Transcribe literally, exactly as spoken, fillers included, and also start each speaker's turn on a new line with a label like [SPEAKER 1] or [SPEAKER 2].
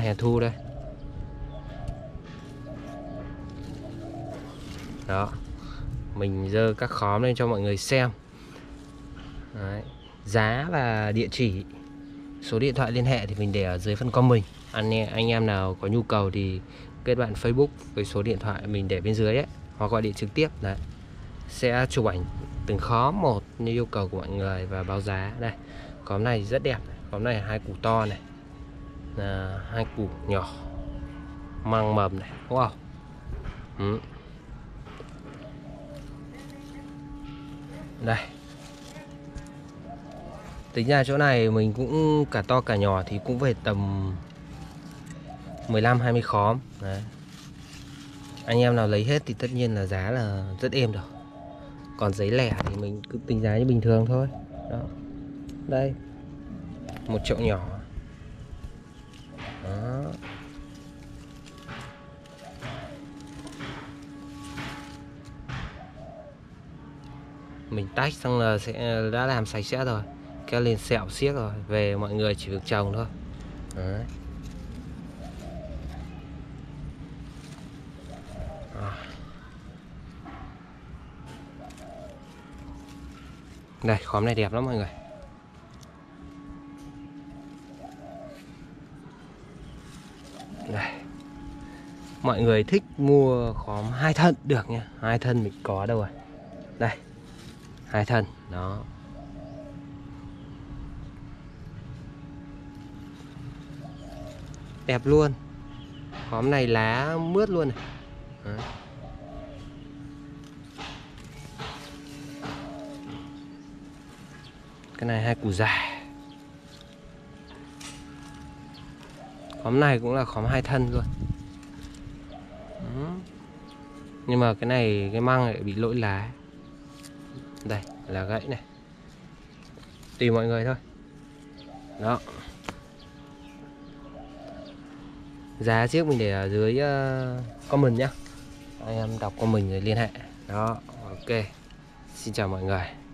[SPEAKER 1] hè thu đây. Đó, mình dơ các khóm lên cho mọi người xem. Đấy. Giá và địa chỉ, số điện thoại liên hệ thì mình để ở dưới phần comment. Anh em, anh em nào có nhu cầu thì kết bạn Facebook với số điện thoại mình để bên dưới ấy, hoặc gọi điện trực tiếp. Đấy, sẽ chụp ảnh từng khóm một như yêu cầu của mọi người và báo giá. Đây, khóm này rất đẹp này. Khóm này hai củ to này, là hai củ nhỏ mang mầm này, wow. Ừ. Đây, tính ra chỗ này mình cũng cả to cả nhỏ thì cũng về tầm mười lăm hai mươi khóm. Đấy. Anh em nào lấy hết thì tất nhiên là giá là rất êm rồi. Còn giấy lẻ thì mình cứ tính giá như bình thường thôi. Đó. Đây, một chậu nhỏ. Đó. Mình tách xong là sẽ đã làm sạch sẽ rồi, kéo lên sẹo xiếc rồi, về mọi người chỉ việc trồng thôi. Đấy. À. Đây, khóm này đẹp lắm mọi người. Đây. Mọi người thích mua khóm hai thân được nha. Hai thân mình có đâu rồi. Đây, hai thân. Đó. Đẹp luôn. Khóm này lá mướt luôn này. Đấy. Cái này hai củ dài. Khóm này cũng là khóm hai thân luôn. Đó. Nhưng mà cái này cái măng lại bị lỗi lá. Đây là gãy này. Tùy mọi người thôi. Đó. Giá chiếc mình để ở dưới uh, comment nhá. Anh em đọc comment rồi liên hệ. Đó, ok. Xin chào mọi người.